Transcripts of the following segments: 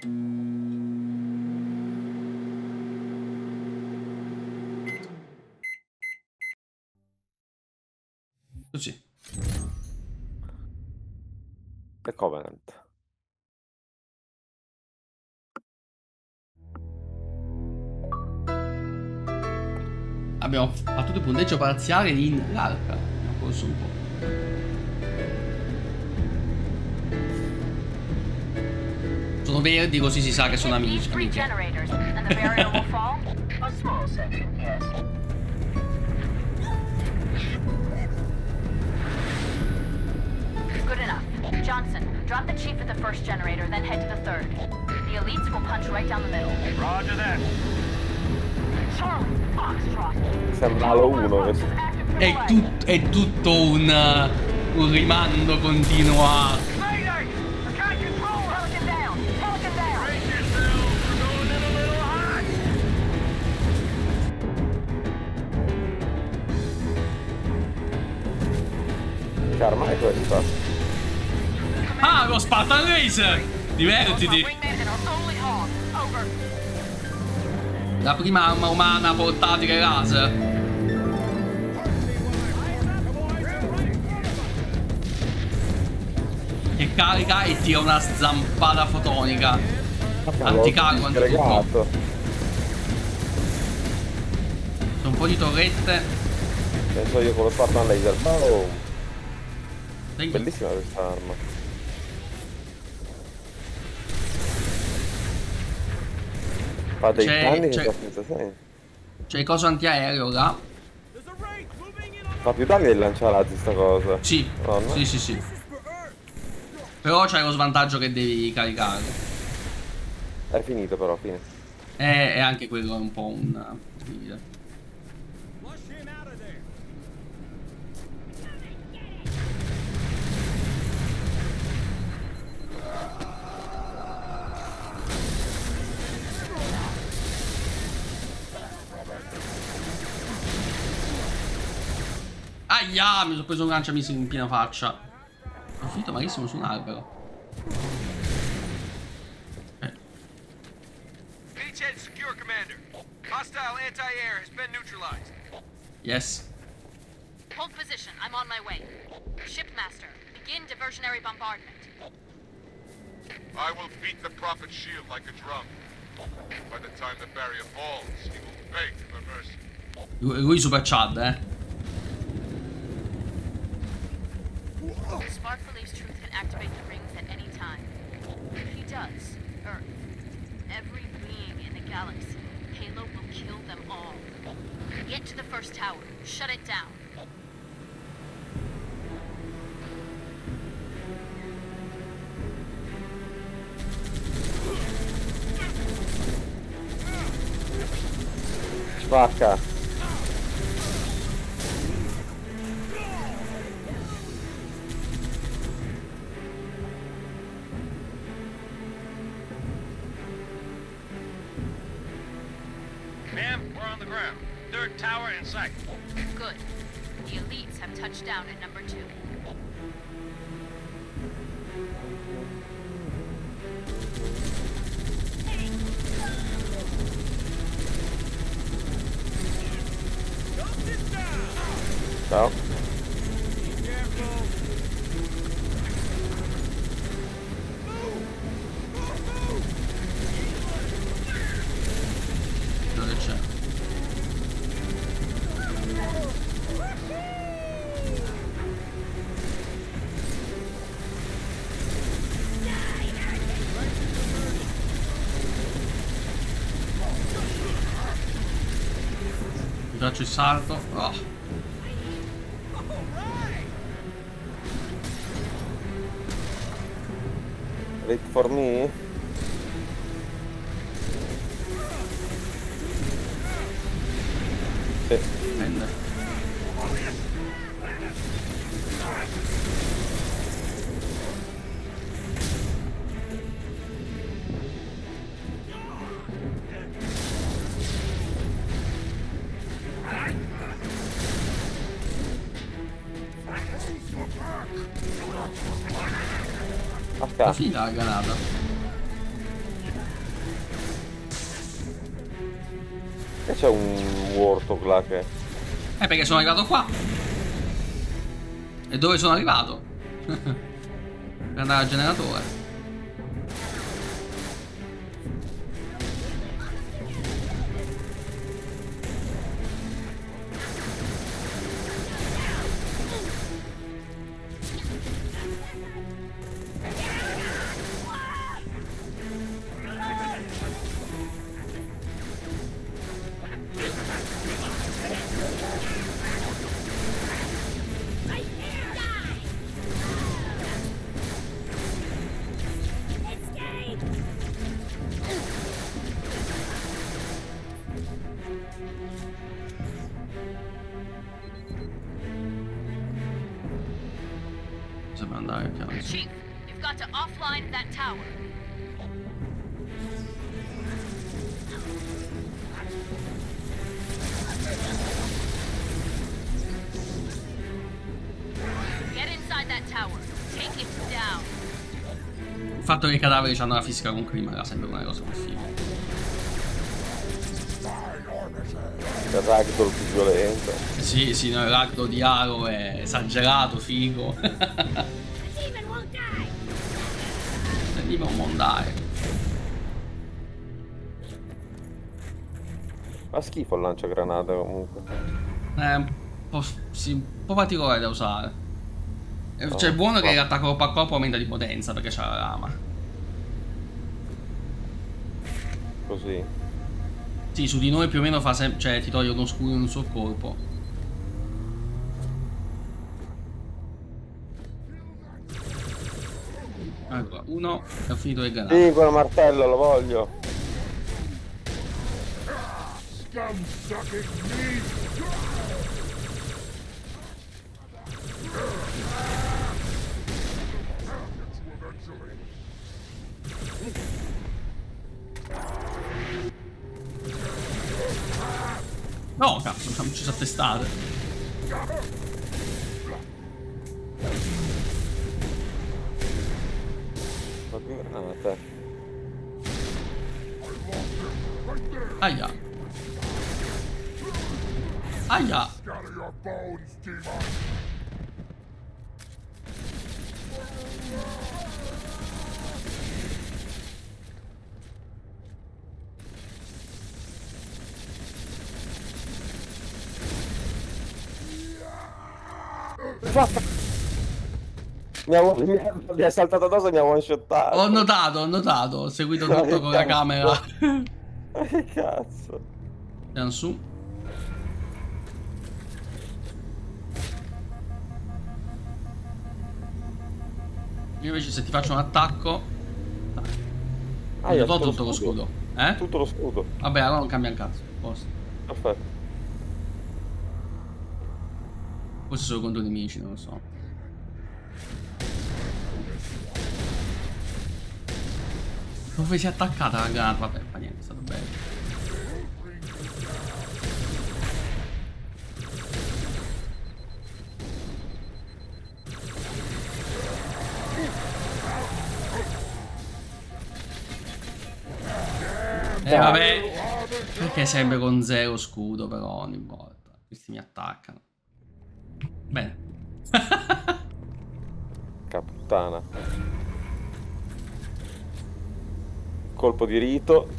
Così. The Covenant. Abbiamo battuto il punteggio parziale in l'arca. Abbiamo corso un po'. Sono verdi, così si sa che sono amici. Good enough. Johnson, drop the chief at the first generator, then head to the third. The elites will punch right down the middle. Roger that. Charlie, Foxtrot. Sembra Halo 1 questo. È tutto un rimando continuo a... Che arma è questa? Ah, lo Spartan Laser! Divertiti! La prima arma umana portatile laser. Che carica e tira una zampata fotonica. Anticarico, anticarico. Un po' di torrette. Penso io con lo Spartan Laser. Oh. Dai. Bellissima questa arma. Fa dei danni che fa senza senso. C'è il coso antiaereo là. Fa più danni del lanciarazzi sta cosa. Sì, no? Sì. Però c'hai lo svantaggio che devi caricare. È finito però, fine. E anche quello è un po' un limite. Aia, mi sono preso un lanciamissili in piena faccia. Ho finito malissimo su un albero. Beachhead secure, Commander. Hostile anti-air has been neutralized. Yes. Hold position. I'm on my way. Shipmaster, begin diversionary bombardment. I will beat the Prophet's shield like a drum. By the time the barrier falls, he will beg for mercy. Lui super Chad, Spark believes Truth can activate the rings at any time. If he does, Earth, every being in the galaxy, Halo will kill them all. Get to the first tower. Shut it down. Spacca. Ma'am, we're on the ground. Third tower in sight. Good. The elites have touched down at number 2. Ciao. Dove c'è? Mi faccio il salto. Oh. Wait for me? Sì. Prende. È finita la granata. E c'è un Warthog là che... Perché sono arrivato qua. E dove sono arrivato? Per andare al generatore. Sembra andare piano. Chief, you've got to offline that tower. Get inside that tower. Take it down. Il fatto che i cadaveri hanno la fisica con clima era sempre una cosa col figo. Il ragdoll più violento. Sì, sì, no, il ragdoll di Aro è esagerato, figo. The demon won't die. Fa schifo il lanciagranate comunque. Sì, un po' particolare da usare. Cioè, è buono che l'attacco corpo a corpo aumenta di potenza perché c'ha la lama. Così. Sì, su di noi più o meno fa sempre. Cioè, ti toglie uno scudo in un suo colpo. Ecco, uno è finito le granate. Sì, quel martello lo voglio. No, cazzo, ci sono testate. Granate. Aia. Aia. Mi è saltato addosso e mi ha one shottato. Ho notato, ho seguito tutto con la camera. Ma che cazzo? Andiamo su. Io invece se ti faccio un attacco. Io ho tutto lo scudo. Tutto lo scudo. Vabbè, allora non cambia un cazzo. Posto. Perfetto. Forse solo contro i nemici, non lo so. Dove si è attaccata la granata? Vabbè, fa niente, è stato bello. Vabbè. Perché sempre con zero scudo però ogni volta. Questi mi attaccano. Bene. Puttana. Colpo di rito.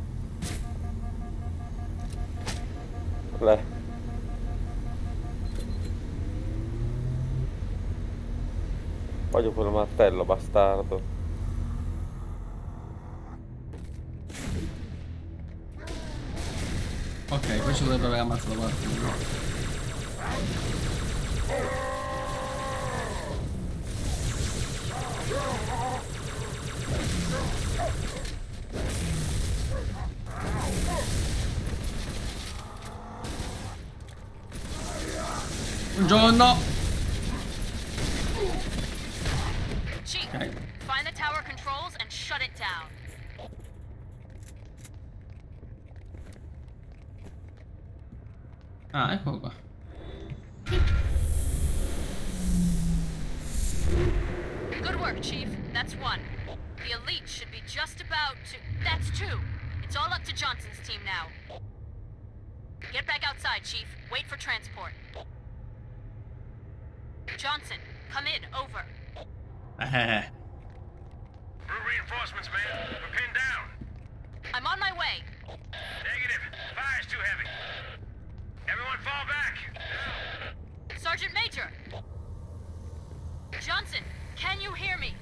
Voglio quel martello, bastardo. Ok, questo dovrebbe aver ammazzato qualcuno. Buongiorno. Chief, Okay. find the tower controls and shut it down. Ah, eccolo qua. Good work, Chief. That's one. The elite should be just about to... That's two. It's all up to Johnson's team now. Get back outside, Chief. Wait for transport. Johnson, come in. Over. We're reinforcements, man. We're pinned down. I'm on my way. Negative. Fire's too heavy. Everyone fall back. Sergeant Major! Johnson, can you hear me?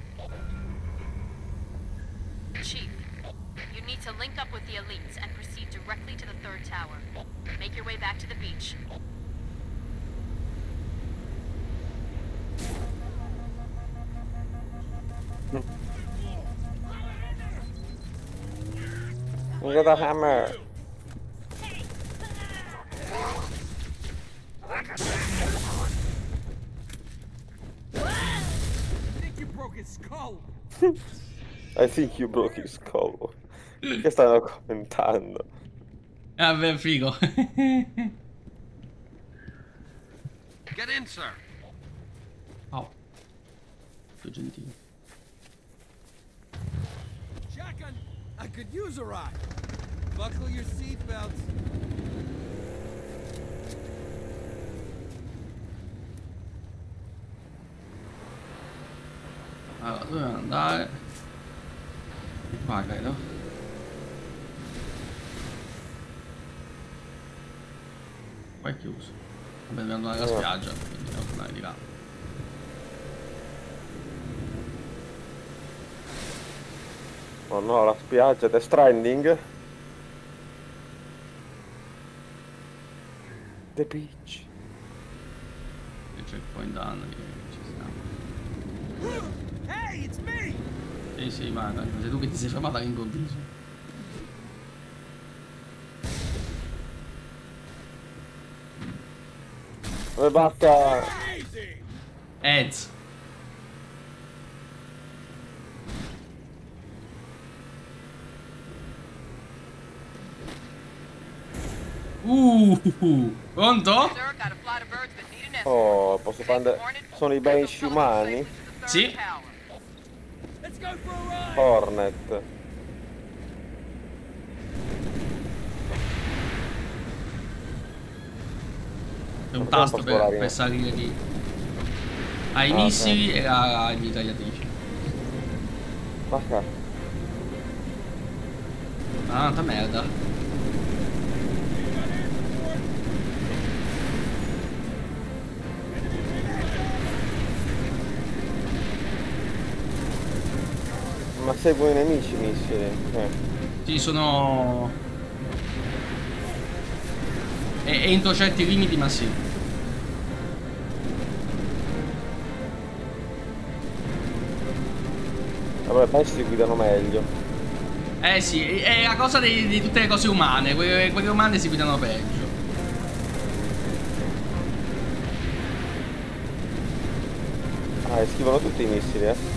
Chief, you need to link up with the elites and proceed directly to the third tower. Make your way back to the beach. You got a hammer. I think you broke his skull. Che stanno commentando? Vabbè, figo. Get in, sir. Oh. Che gentile. Shotgun, I could use a ride. Buckle your seatbelts. Allora, dove andare? Qua, credo. Qua è chiuso. Vabbè, dobbiamo andare alla spiaggia, quindi dobbiamo tornare di là. Oh no, la spiaggia, The Stranding. The beach. Il checkpoint danno, ci siamo. Hey, it's me! Sì, ma sei tu che ti sei fermata all'improvviso. Dove basta? Eds. Pronto? Oh, posso prendere... Sono i Banshee umani? Sì. Let's go for a ride! Hornet. C'è un tasto per salire lì. Ai missili e ai mitragliatrici. Ma cazzo. Ah, tanta merda. Ma seguono i nemici i missili. Sì, sono... entro certi limiti, ma sì. Allora penso si guidano meglio. Eh sì, è la cosa di tutte le cose umane. Quelle umane si guidano peggio. Ah, schivano tutti i missili, eh?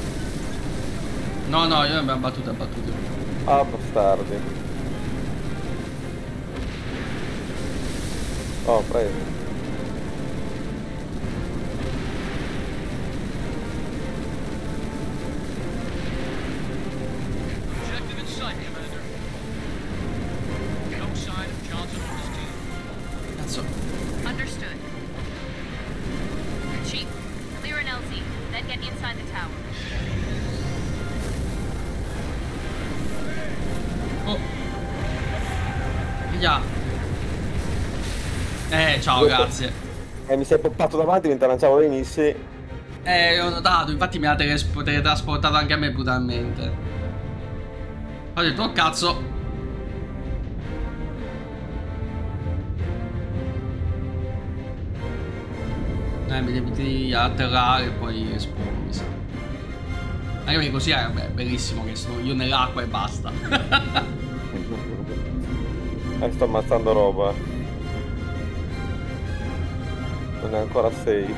No, io ne abbiamo battuto. Ah, bastardi. Oh, preso. Objective in sight, Commander. No sign of Johnson or his team. Cazzo. Understood. Chief, clear an LZ, then get inside the tower. Oh. Via. Ciao, grazie. Mi sei poppato davanti mentre lanciavo dei missili. Ho notato, infatti mi ha teletrasportato anche a me brutalmente. Ho detto, oh cazzo. Mi devi atterrare e poi esplodo, mi sa. Anche perché così è bellissimo che sono io nell'acqua e basta. Sto ammazzando roba. Non è ancora safe.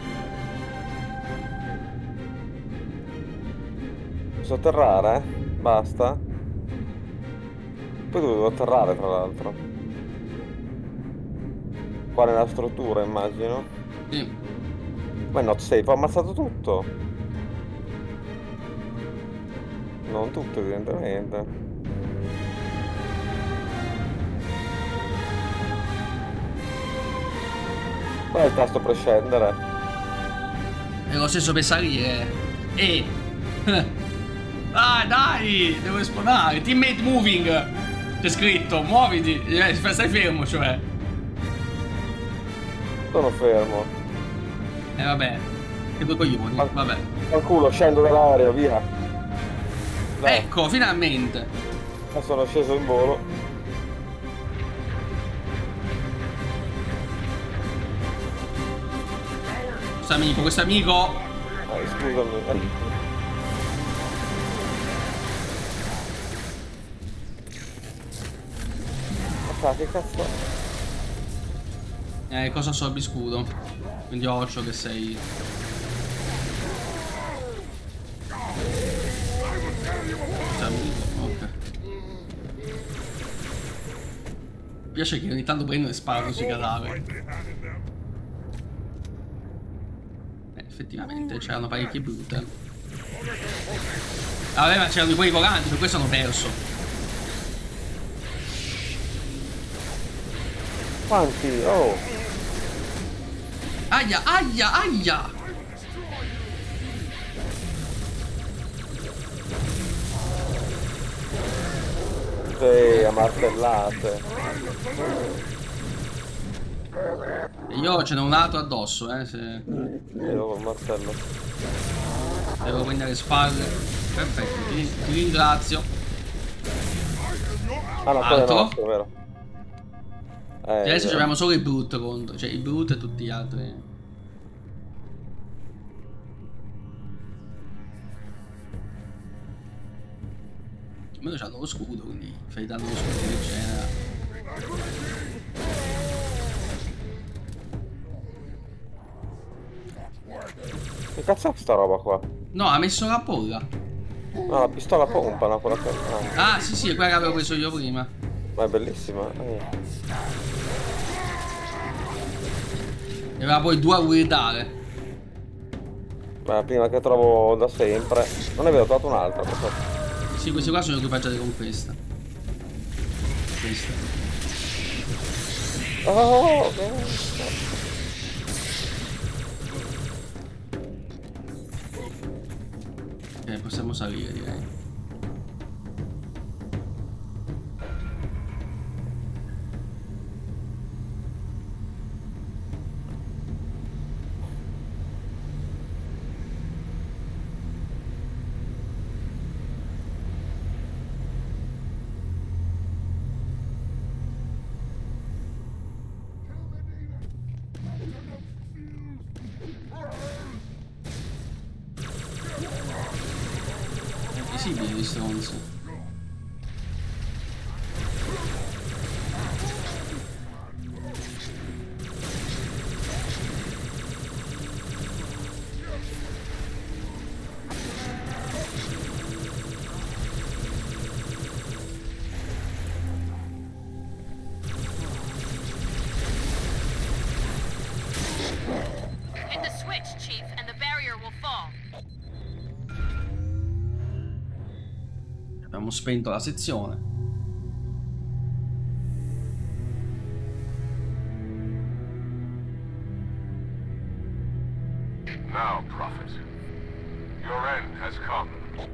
Posso atterrare? Basta. Poi dovevo atterrare tra l'altro. Qua nella struttura immagino. Sì. Ma è not safe, ho ammazzato tutto. Non tutto evidentemente. Qual è il tasto per scendere? È lo stesso per salire. Dai, devo esplodere. Teammate moving. C'è scritto, muoviti. Stai fermo, cioè. Sono fermo. Vabbè. Che due coglioni, vabbè. Al culo, scendo dall'aereo, via. Dai. Ecco, finalmente. Sono sceso in volo. Questo amico. Scusami. Che cazzo? Cosa assorbi scudo? Quindi occhio che sei. Ok. Mi piace che ogni tanto prendono e sparano sui cadaveri. Effettivamente c'erano parecchie brutte. Vabbè, ma c'erano quei volanti, per questo hanno perso. Quanti? Oh! Aia, aia, aia! Sì, a martellate. Io ce n'è un altro addosso, se... Io ho il martello. Devo prendere le spalle. Perfetto, ti ringrazio. Ah no, quello è nostro, vero? Adesso abbiamo solo i brut contro, cioè i brut e tutti gli altri. Almeno c'hanno lo scudo, quindi fai danno lo scudo che genera. Che cazzo è sta roba qua? No, ha messo la bolla. No, la pistola pompa, no, quella che... Ah, sì, è quella che avevo preso io prima. Ma è bellissima. E aveva poi 2 a guidare. Ma la prima che trovo da sempre. Non è vero, ho trovato un'altra. Sì, questi qua sono equipaggiati con questa. Questa. Oh, ok, possiamo salire, direi. Gli stronzi. Hit the switch, Chief, and the barrier will fall. Abbiamo spento la sezione. Now, Prophet, your end has come.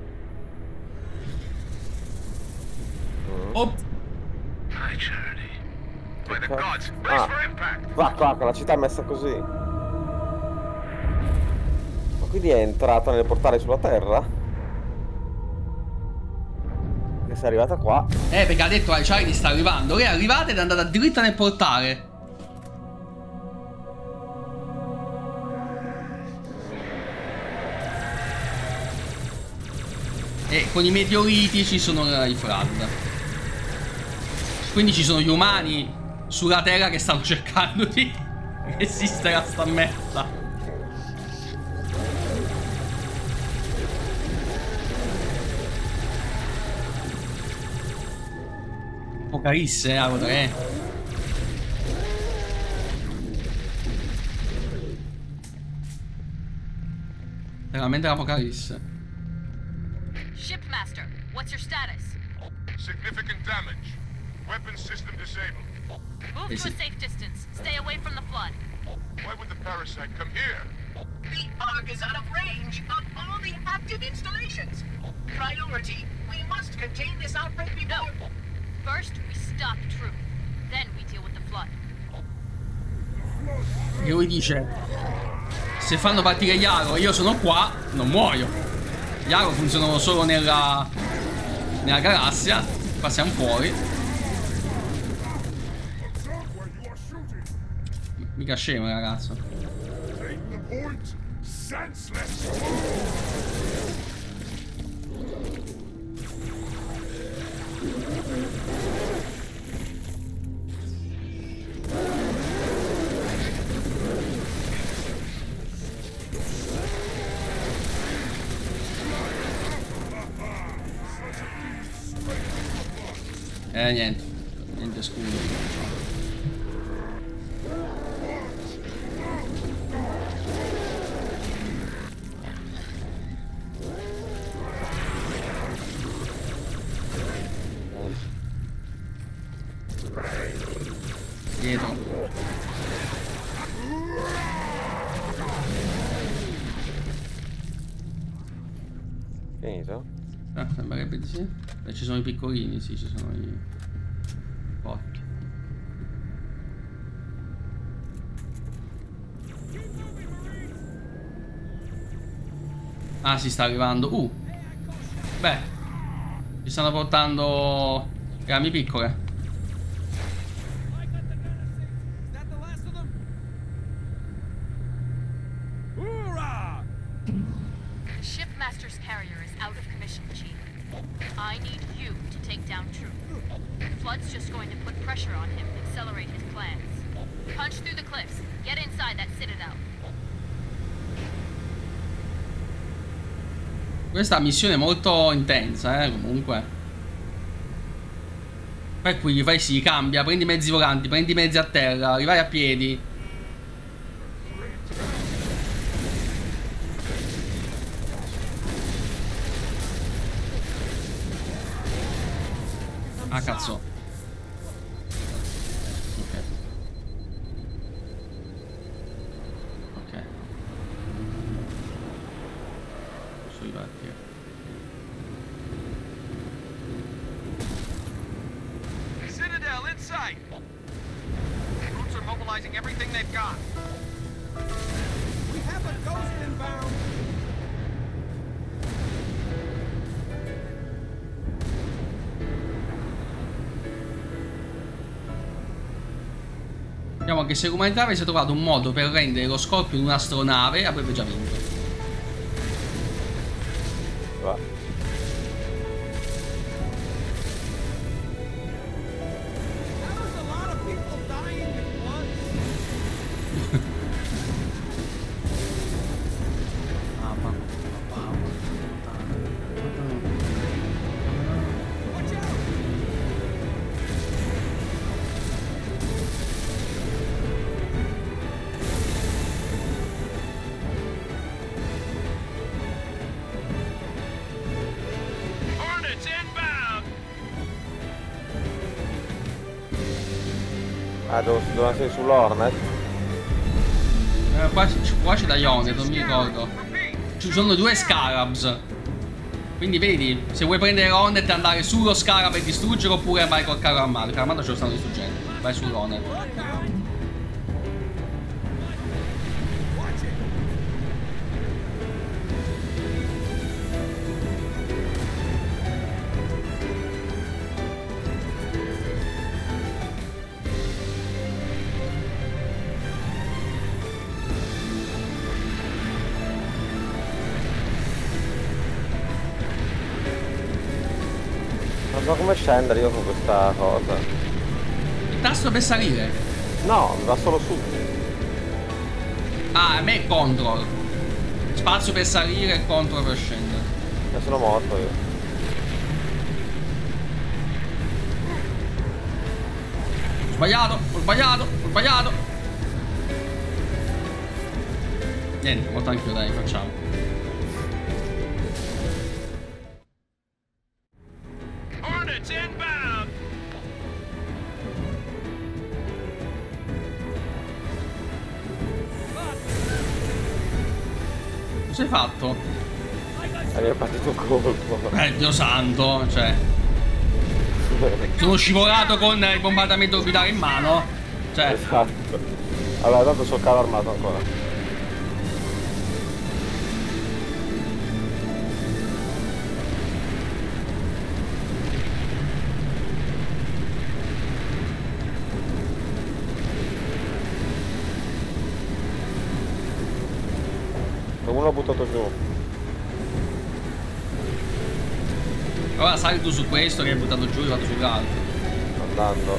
Oh! My journey. By the gods, brace for impact. Va, la città è messa così. Ma quindi è entrata nel portale sulla terra? Che sei arrivata qua. Perché ha detto ai Charlie sta arrivando. Lei è arrivata ed è andata dritta nel portale. E con i meteoriti ci sono i Flood. Quindi ci sono gli umani sulla Terra che stanno cercando di resistere a sta merda. Apocalisse, allora, veramente l'apocalisse. Shipmaster, what's your status? Significant damage. Weapon system disabled. Move to a safe distance. Stay away from the flood. Why would the parasite come here? The Ark is out of range of all the active installations. Priority, we must contain this outbreak before... No. First, we stop Truth. Then we deal with the flood. E lui dice: se fanno partire Yaro e io sono qua, non muoio. Yaro funzionano solo nella galassia. Passiamo fuori. Mica scemo, ragazzo. Niente scudo. Dietro. Finito? Sembrerebbe di sì. Beh, ci sono i piccolini, sì, ci sono i porchi. Ah, si sta arrivando. Beh, ci stanno portando rami piccole. The shipmaster's carrier is out of commission, Chief. I need you to take down Truth. Flood's just going to put pressure on him and accelerate his plans. Punch through the cliffs. Get inside that citadel. Questa missione è molto intensa, comunque. Poi qui gli fai sì, cambia, prendi i mezzi volanti, prendi i mezzi a terra, arrivai a piedi. Ah, cazzo. Ok. Ok. Posso ripartire. Citadel in sight. Troops are mobilizing everything they've got. We have a ghost inbound. Diciamo che se l'umanità avesse trovato un modo per rendere lo Scorpion un'astronave, avrebbe già vinto. Va. That was a lot of people dying at once. Watch out! Hornets inbound. Ah, devo essere sull'Hornet? Qua c'è da Yonet, non mi ricordo. Ci sono due Scarabs. Quindi vedi, se vuoi prendere Hornet e andare sullo Scarab e distruggerlo, oppure vai col carro armato. Il carro armato ce lo stanno distruggendo. Vai sull'Hornet. Watch it! Non so come scendere io con questa cosa. Il tasto per salire. No, va solo su. Ah, a me è control. Spazio per salire e control per scendere. Ne sono morto io. Ho sbagliato, ho sbagliato, ho sbagliato. Niente, molto anch'io, dai, facciamo. Hornets inbound. Cosa hai fatto? Mi è partito un colpo. Dio santo, cioè. Sono scivolato con il bombardamento orbitale in mano. Cioè. Esatto. Allora, tanto sono carro armato ancora. Uno l'ho buttato giù. Ora sali tu su questo che hai buttato giù e vado sull'altro. Andando.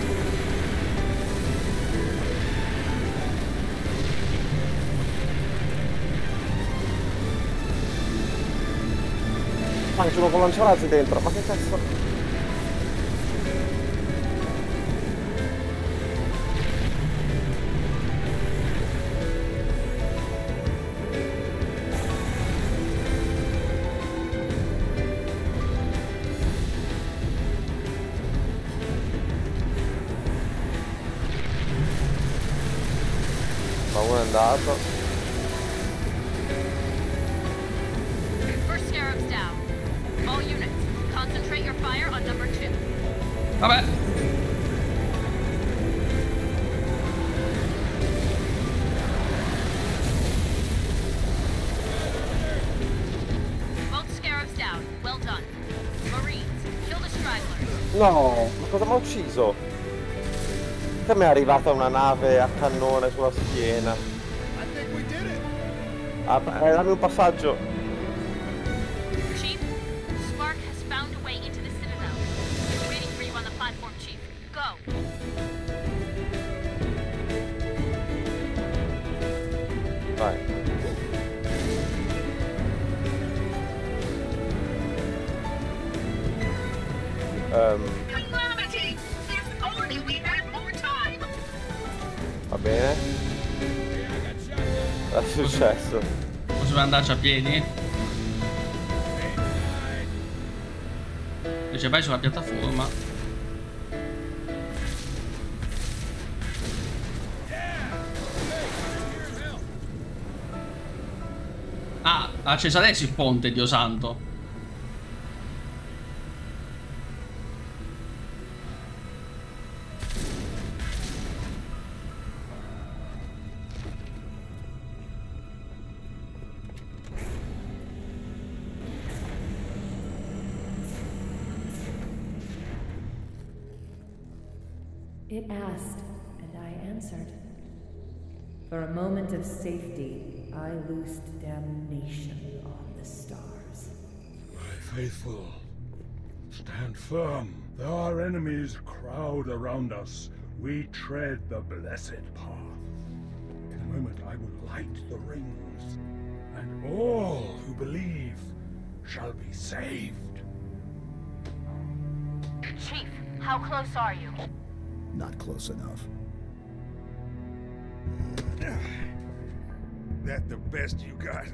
Ma ci sono con lanciarazzi dentro, ma che cazzo? Ma uno è andato. First Scarab's down. All units, concentrate your fire on number 2. Vabbè. Both Scarabs down. Well done. Marines, kill the stragglers. No, ma cosa mi ha ucciso? Che mi è arrivata una nave a cannone sulla schiena. I think we did it. Ah, dammi un passaggio. Chief, Spark has found a way into the Citadel. They're waiting for you on the platform, Chief. Go. Vai. Calamity! If only we had more time! Va bene. Cosa è successo? Possiamo andarci a piedi? Invece vai sulla piattaforma. Ah, ha acceso adesso il ponte, Dio santo. It asked, and I answered. For a moment of safety, I loosed damnation on the stars. My faithful, stand firm. Though our enemies crowd around us, we tread the blessed path. In a moment I will light the rings, and all who believe shall be saved. Chief, how close are you? Not close enough. That the best you got?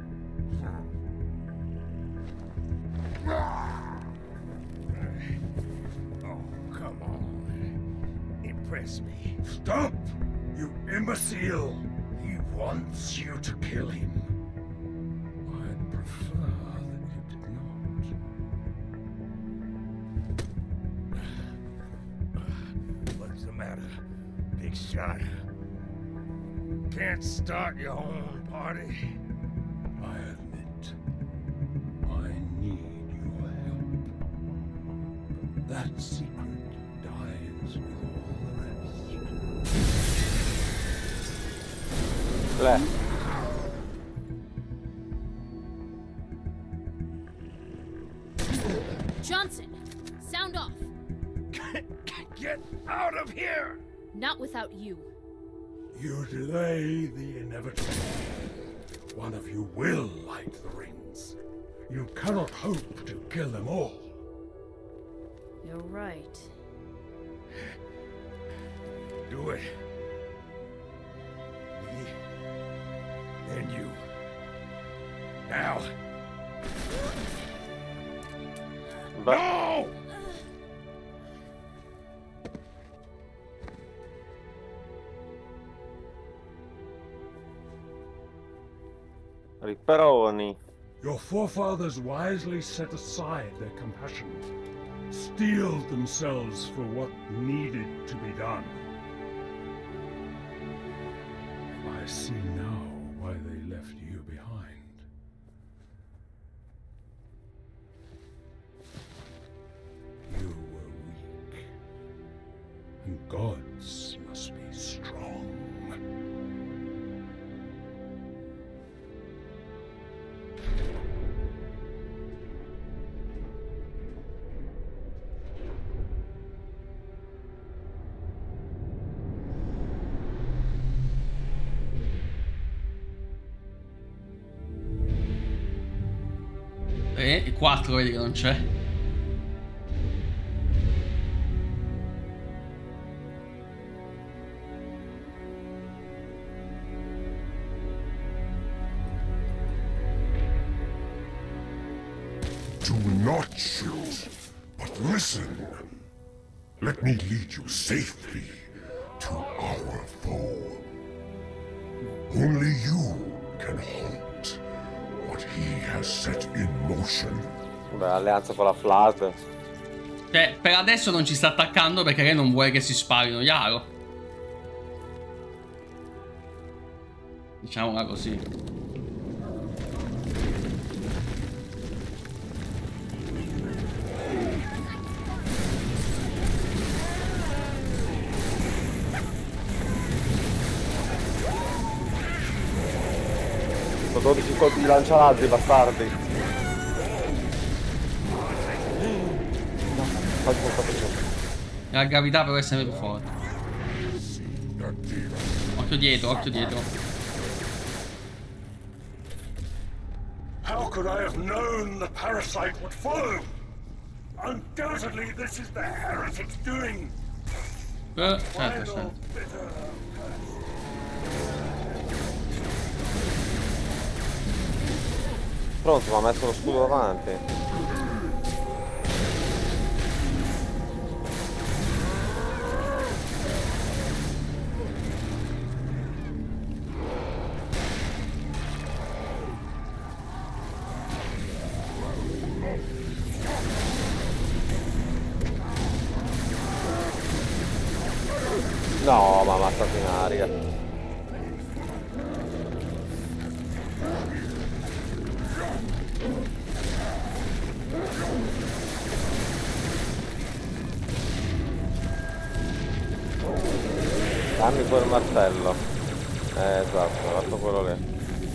Oh, come on. Impress me. Stop, you imbecile! He wants you to kill him. I'd prefer that you did not. What's the matter, big shot? Can't start your own party? I admit, I need your help. But that secret dies with all the rest. Left. Johnson, sound off. Get out of here! Not without you. You delay the inevitable. One of you will light the rings. You cannot hope to kill them all. You're right. Do it. Me, then you. Now. No! Ripperoni. Your forefathers wisely set aside their compassion, steeled themselves for what needed to be done. I see now why they left you behind. You were weak, and gods must be strong. E 4 vedi che non c'è. Do not shoot, but listen. Let me lead you safely to our foe. Only you can halt what he has set in motion. Beh, alleanza con la Flood. Cioè, per adesso non ci sta attaccando perché lei non vuole che si sparino Yaro. Diciamola così. Sono 12 colpi di lanciarazzi, bastardi. No, La gravità però è sempre più forte. Occhio dietro, occhio dietro. How could I have known the parasite would follow? Undoubtedly, this is the heretic's doing. Certo. Pronto, mi ha messo lo scudo davanti. No, ma ammazzati in aria. Dammi quel martello. Esatto, ho fatto quello lì.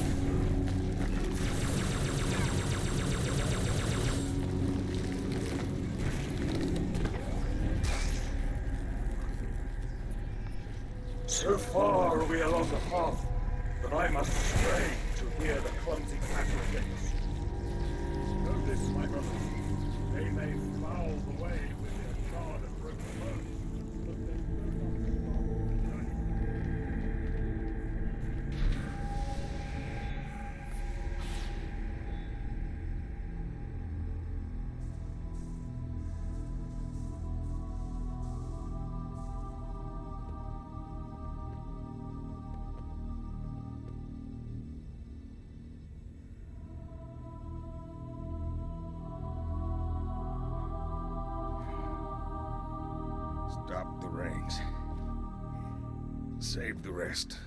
So far are we along the path that I must stray to hear the clumsy clatter against. Know this, my brothers. They may foul the way with their charred and broken bones, but they will not stop the journey. Stop the rings. Save the rest.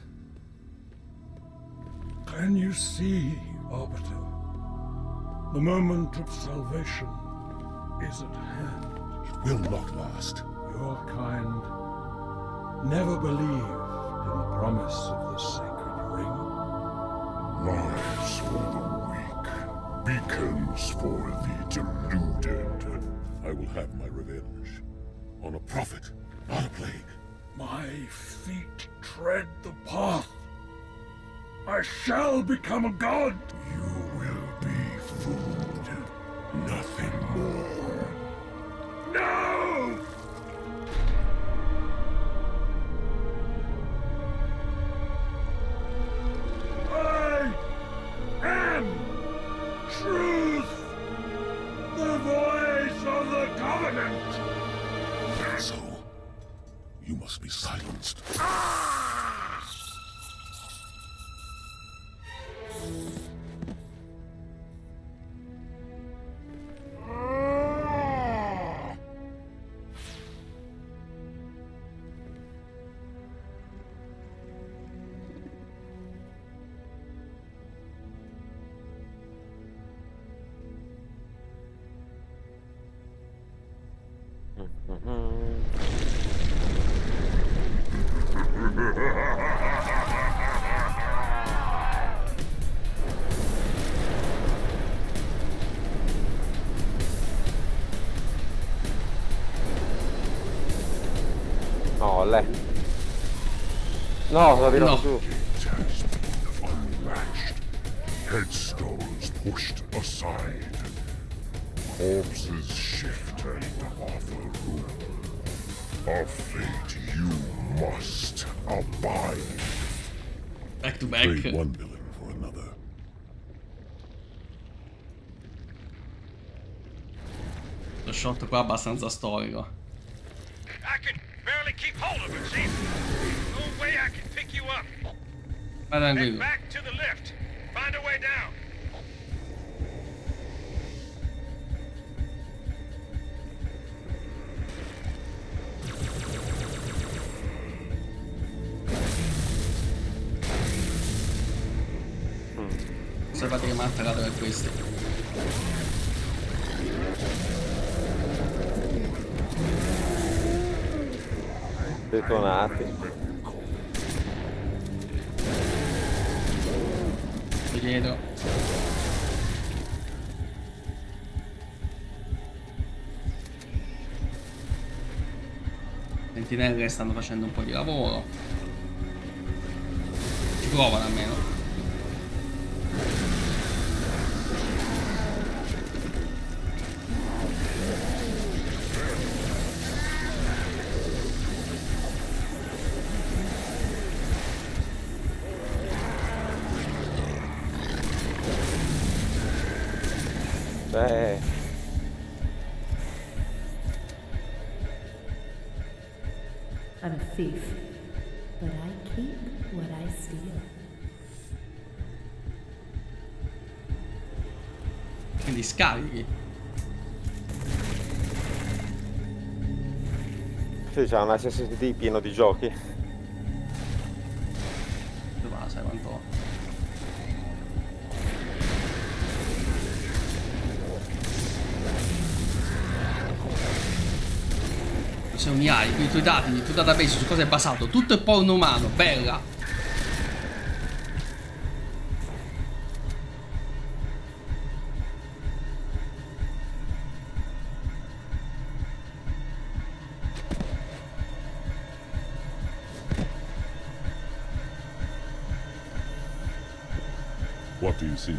Can you see, Arbiter? The moment of salvation is at hand. It will not last. Your kind never believed in the promise of the sacred ring. Lives for the weak, beacons for the deluded. I will have my revenge. On a prophet, not a plague. My feet tread the path. I shall become a god. You will be food, nothing more. No! I am truth, the voice of the Covenant. So, you must be silenced. No, lei. No, l'ho tirato giù. Headstones pushed aside. Corpses shift and offer room. A fate you must abide. Back to back. Trade one villain for another. Lo shot qua è abbastanza storico. I can barely keep hold of it, Chief. No way I can pick you up. Ma tranquillo. Back to the lift. Find a way down. Osservate che mi ha attaccato per questi. Detonati. Qui dietro. Sentinelle stanno facendo un po' di lavoro. Ci provano almeno. I'm a thief, but I keep what I steal. Quindi scarichi. Sì, c'è un SSD pieno di giochi. Dove va, sai quanto? Se non hai i tuoi dati, il tuo database su cosa è basato, tutto è porno umano, bella. What do you see?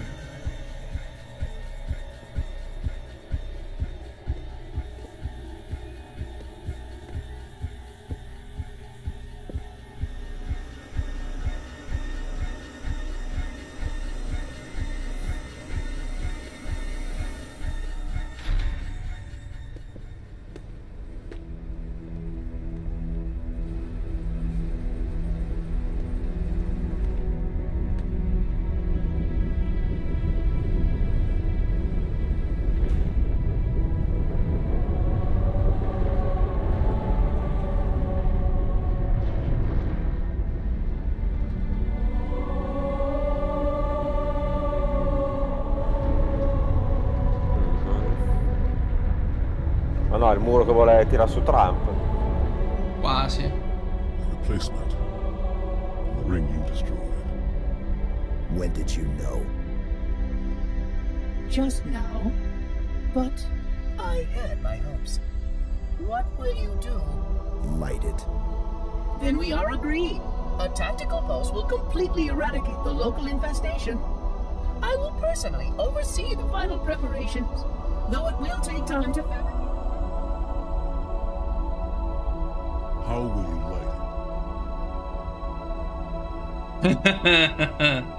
Ma no, il muro che vuole tirare su Trump. Quasi. Replacement. The ring you destroyed. When did you know? Just now. But I had my hopes. What will you do? Light it. Then we are agreed. A tactical post will completely eradicate the local infestation. I will personally oversee the final preparations, though it will take time to fabricate. How will you light it?